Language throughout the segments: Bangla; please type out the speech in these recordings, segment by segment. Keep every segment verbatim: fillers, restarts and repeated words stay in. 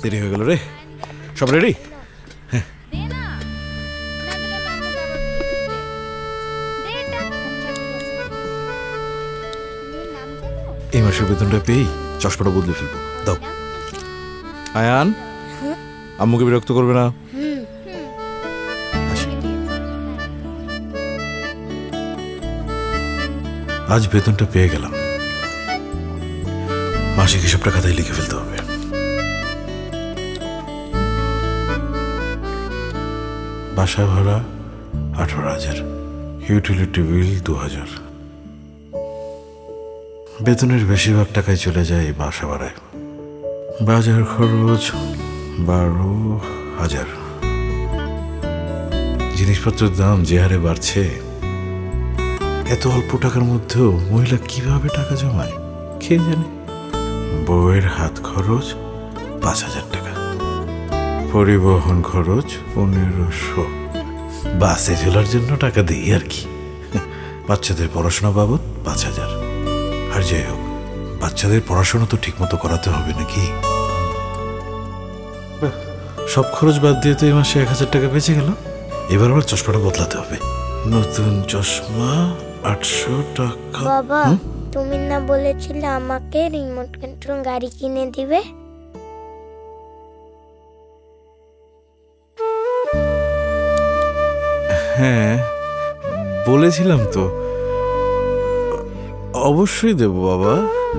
দেরি হয়ে গেল রে। সব রেডি? হ্যাঁ। এই মাসের বেতনটা পেয়েই চশমাটা বদলে ফেলবো। দাও। আয়ান, আম্মুকে বিরক্ত করবে না। আজ বেতনটা পেয়ে গেলাম, মাসিক হিসাবটা খাতায় লিখে ফেলতে হবে। বাসা ভাড়া আঠারো হাজার, ইউটিলিটি বিল দু হাজার। বেতনের বেশিরভাগ টাকায় চলে যায় বাসা ভাড়ায়। বাজার খরচ বারো হাজার। জিনিসপত্রের দাম যে হারে বাড়ছে, এত অল্প টাকার মধ্যেও মহিলা কিভাবে টাকা জমায় কে জানে। বউয়ের হাত খরচ পাঁচ হাজার টাকা, পরিবহন খরচ পনেরোশো। বাসে ঝোলার জন্য টাকা দিই আর কি। বাচ্চাদের পড়াশোনা বাবদ পাঁচ হাজার। আর যাই হোক, বাচ্চাদের পড়াশোনা তো ঠিক মতো করাতে হবে নাকি। সব খরচ বাদ দিয়ে তো এই মাসে এক হাজার টাকা বেঁচে গেল। এবার আবার চশমাটা বদলাতে হবে। নতুন চশমা আটশো টাকা। বাবা, তুমি না বলেছিলে আমাকে রিমোট কন্ট্রোল গাড়ি কিনে দিবে? হ্যাঁ বলেছিলাম তো, অবশ্যই দেব বাবা।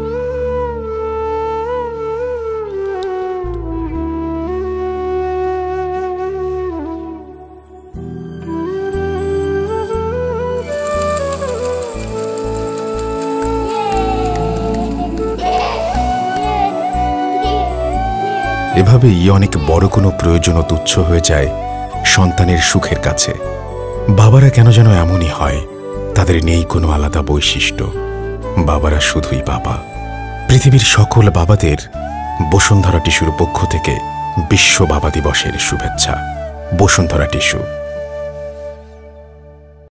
এভাবেই অনেক বড় কোনো প্রয়োজনও তুচ্ছ হয়ে যায় সন্তানের সুখের কাছে। বাবারা কেন যেন এমনই হয়, তাদের নেই কোনো আলাদা বৈশিষ্ট্য। বাবারা শুধুই বাবা। পৃথিবীর সকল বাবাদের বসুন্ধরা টিস্যুর পক্ষ থেকে বিশ্ব বাবা দিবসের শুভেচ্ছা। বসুন্ধরা টিস্যু।